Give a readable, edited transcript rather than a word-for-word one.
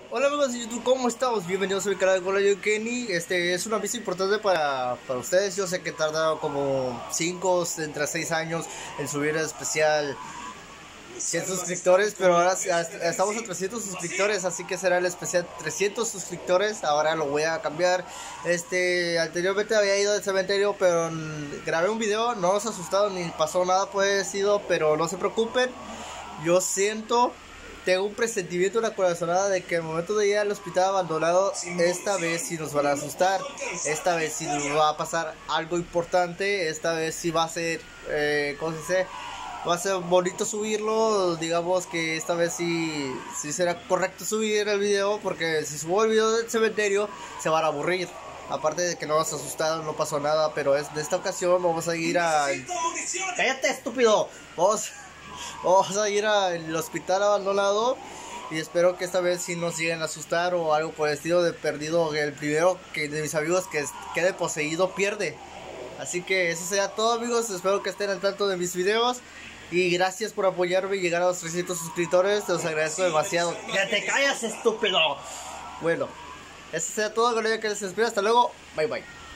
Hola amigos de YouTube, ¿cómo estamos? Bienvenidos a mi canal de Golayo Kenny. Este es un aviso importante para ustedes. Yo sé que tarda como 5, entre 6 años en subir el especial 100 suscriptores, pero ahora estamos a 300 suscriptores, así que será el especial 300 suscriptores. Ahora lo voy a cambiar. Anteriormente había ido al cementerio, pero grabé un video, no nos asustaron ni pasó nada parecido, pero no se preocupen. Yo tengo un presentimiento, una corazonada de que el momento de ir al hospital abandonado, esta vez sí nos van a asustar, esta vez sí nos va a pasar algo importante, esta vez sí va a ser, ¿cómo se dice? Va a ser bonito subirlo, digamos que esta vez sí será correcto subir el video, porque si subo el video del cementerio se van a aburrir. Aparte de que no nos asustaron, no pasó nada, pero de esta ocasión vamos a ir a... ¡Cállate, estúpido! Vamos a ir al hospital abandonado y espero que esta vez sí nos lleguen a asustar o algo por el estilo. De perdido, el primero que de mis amigos que quede poseído pierde. Así que eso será todo, amigos, espero que estén al tanto de mis videos y gracias por apoyarme y llegar a los 300 suscriptores, te los agradezco demasiado. ¡Que te callas, estúpido! Bueno, eso será todo, con ello que les espero, hasta luego, bye bye.